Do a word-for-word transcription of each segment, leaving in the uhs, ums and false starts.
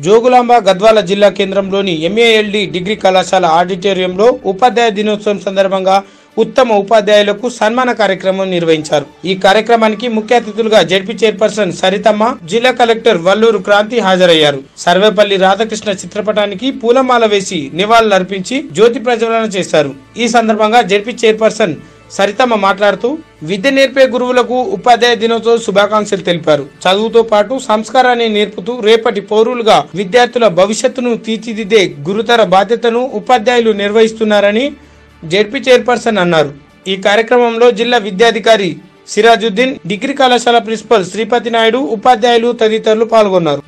జోగులాంబ గద్వాల జిల్లా కేంద్రంలోని MALD degree కళాశాల ఆడిటోరియంలో ఉపాధ్యాయ దినోత్సవం సందర్భంగా ఉత్తమ ఉపాధ్యాయులకు సన్మాన కార్యక్రమం నిర్వహించారు। ఈ కార్యక్రమానికి ముఖ్య అతిథులుగా జెడ్పీ చైర్పర్సన్ సరితమ్మ, జిల్లా కలెక్టర్ వల్లూరు క్రాంతి హాజరయ్యారు। సర్వేపల్లి రాధాకృష్ణ చిత్రపటానికి పూలమాల వేసి నివాళులర్పించి జ్యోతి ప్రజ్వలన చేశారు। ఈ సందర్భంగా జెడ్పీ చైర్పర్సన్ సరితమ్మ మాట్లాడుతూ విద్య నేర్పే గురువులకు ఉపాధ్యాయ దినోత్సవ శుభాకాంక్షలు తెలిపారు। చదువుతో పాటు సంస్కారాన్ని నేర్పుతూ రేపటి పౌరులుగా విద్యార్థుల భవిష్యత్తును తీర్చిదిద్దే గురుతర బాధ్యతను ఉపాధ్యాయులు నిర్వహిస్తున్నారని జెడ్పీ చైర్పర్సన్ అన్నారు। ఈ కార్యక్రమంలో జిల్లా విద్యాధికారి సిరాజుద్దీన్, డిగ్రీ కళాశాల ప్రిన్సిపల్ శ్రీపతి నాయుడు, ఉపాధ్యాయులు తదితరులు పాల్గొన్నారు।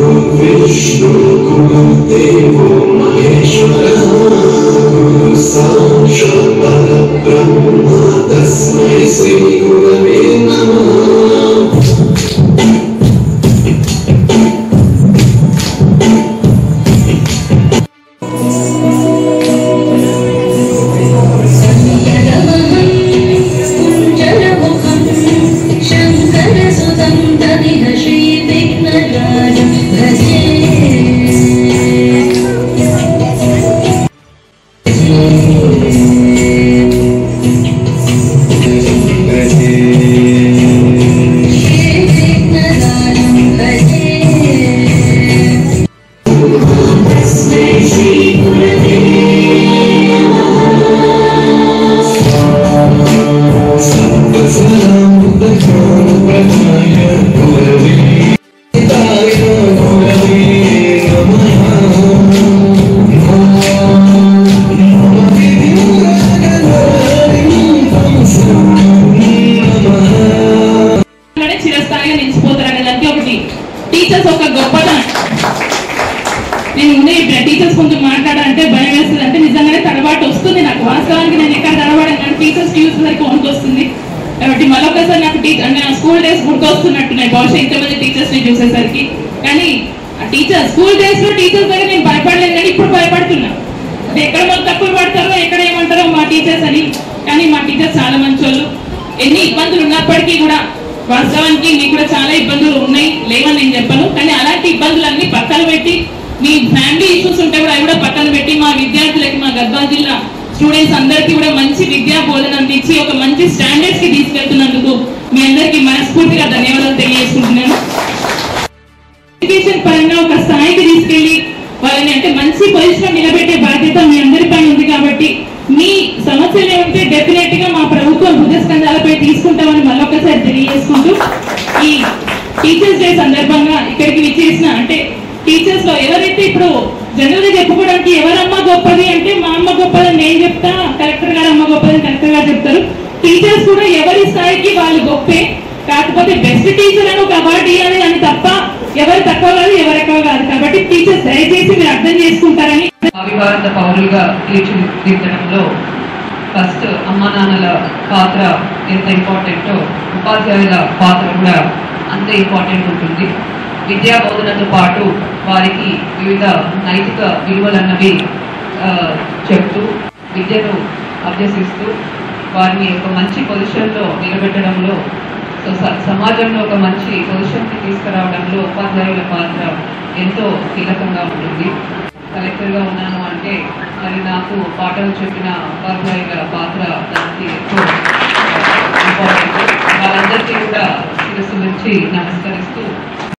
టీచర్స్ ఒక గొప్పతనం నేను టీచర్స్ కొంచెం మాట్లాడాలంటే భయం వేస్తుంది, అంటే నిజంగానే తడబాటు వస్తుంది నాకు। వాస్తవానికి నేను ఎక్కడ తడబడను కానీ టీచర్స్ చూసేసరికి వణుకు వస్తుంది। కాబట్టి మరొకసారి నాకు టీచర్ అంటే నా స్కూల్ డేస్ గుర్తొస్తున్నట్టున్నాయి బహుశా ఇంతమంది టీచర్స్ ని చూసేసరికి। కానీ ఆ టీచర్ స్కూల్ డేస్ లో టీచర్స్ దగ్గర నేను భయపడలేదు, కానీ ఇప్పుడు భయపడుతున్నా। అంటే ఎక్కడ మాకు తప్పులు పడతారో ఎక్కడ ఏమంటారో మా టీచర్స్ అని। కానీ మా టీచర్స్ చాలా మంచి వాళ్ళు। ఎన్ని ఇబ్బందులు ఉన్నప్పటికీ కూడా వాస్తవానికి మీకు కూడా చాలా ఇబ్బందులు ఉన్నాయి, లేవని నేను చెప్పను, కానీ అలాంటి ఇబ్బందులన్నీ పక్కన పెట్టి మీ ఫ్యామిలీ ఇష్యూస్ ఉంటే కూడా అవి కూడా పక్కన పెట్టి మా విద్యార్థులకి, మా గద్వాల జిల్లా స్టూడెంట్స్ అందరికీ కూడా మంచి విద్యా బోధన అందించి ఒక మంచి స్టాండర్డ్స్ కి తీసుకెళ్తున్నందుకు మీ అందరికీ మనస్ఫూర్తిగా ధన్యవాదాలు తెలియజేసుకుంటున్నాను। ఎడ్యుకేషన్ పరంగా ఒక స్థాయికి తీసుకెళ్లి వాళ్ళని అంటే మంచి పొజిషన్ నిలబెట్టే బాధ్యత మీ అందరిపై ఉంది। కాబట్టి మీ సమస్యలు ఉంటే డెఫినెట్ గా మా ప్రభుత్వం భుజస్కంధాలపై తీసుకుంటామని మరొకసారి తెలియజేసుకుంటూ ఈ టీచర్స్ డే సందర్భంగా ఇక్కడికి విచ్చేసిన అంటే టీచర్స్ లో ఎవరైతే ఇప్పుడు జనరల్ గా చెప్పుకోవడానికి ఎవరమ్మ గొప్పది అంటే మా అమ్మ గొప్పదని నేను చెప్తా, కలెక్టర్ గారు అమ్మ గొప్పదని కలెక్టర్ గారు చెప్తారు। టీచర్స్ కూడా ఎవరి స్థాయికి వాళ్ళు గొప్పే, కాకపోతే బెస్ట్ టీచర్ అని ఒక అవార్డు ఇవ్వాలి అని తప్ప ఎవరు తక్కువ కాదు ఎవరు ఎక్కువ కాదు। కాబట్టి టీచర్స్ దయచేసి మీరు అర్థం చేసుకుంటారని భారత పౌరులుగా తీర్చిదిద్దడంలో ఫస్ట్ అమ్మా నాన్నల పాత్ర ఎంత ఇంపార్టెంటో ఉపాధ్యాయుల పాత్ర కూడా అంతే ఇంపార్టెంట్ ఉంటుంది। విద్యా బోధనతో పాటు వారికి వివిధ నైతిక విలువలన్నవి చెప్తూ విద్యను అభ్యసిస్తూ వారిని ఒక మంచి పొజిషన్లో నిలబెట్టడంలో సమాజంలో ఒక మంచి పొజిషన్కి తీసుకురావడంలో ఉపాధ్యాయుల పాత్ర ఎంతో కీలకంగా ఉంటుంది। కలెక్టర్గా ఉన్నాను అంటే మరి నాకు పాఠాలు చెప్పిన ఉపాధ్యాయుల పాత్ర దానికి ఎక్కువ ఇంపార్టెంట్। వాళ్ళందరికీ కూడా శిరస్సు నుంచి నమస్కరిస్తూ